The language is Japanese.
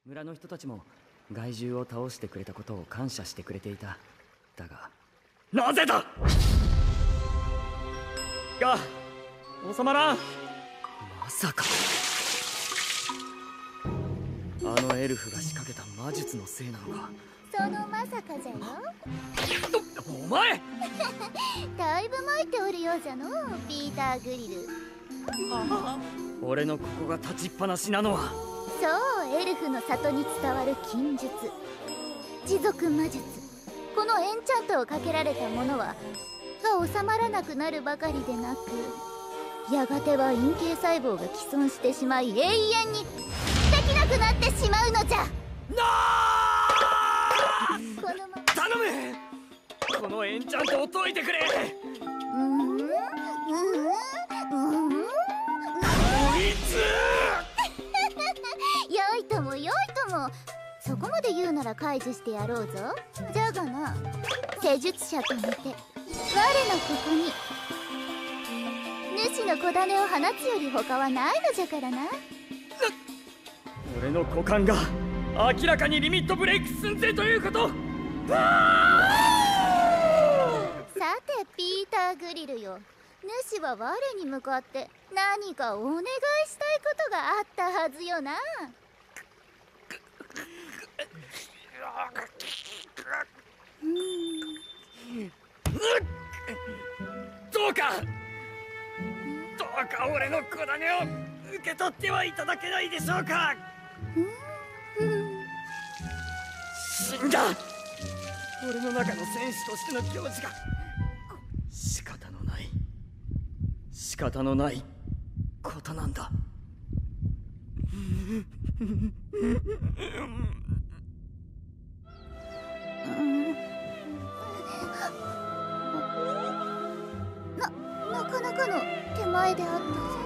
村の人たちも害獣を倒してくれたことを感謝してくれていた。だがなぜだが収まらん。まさかあのエルフが仕掛けた魔術のせいなのか。 そのまさかじゃよ。 お前だいぶ参っておるようじゃのピーター・グリル。 俺のここが立ちっぱなしなのは。 そう、エルフの里に伝わる禁術、持続魔術。このエンチャントをかけられた者はが収まらなくなるばかりでなく、やがては陰茎細胞が既存してしまい永遠にできなくなってしまうのじゃ。このまま頼む、このエンチャントを解いてくれ。 よいともよいとも、そこまで言うなら解除してやろうぞ。じゃがな、施術者と見て我のここに主の小種を放つより他はないのじゃからな。 俺の股間が明らかにリミットブレイク寸前ということ。 さてピーター・グリルよ、主は我に向かって何かお願いしたいことがあったはずよな。 どうか俺の小種を受け取ってはいただけないでしょうか。死んだ俺の中の戦士としての行事が仕方のないことなんだ。 なかなかの手前であったぞ。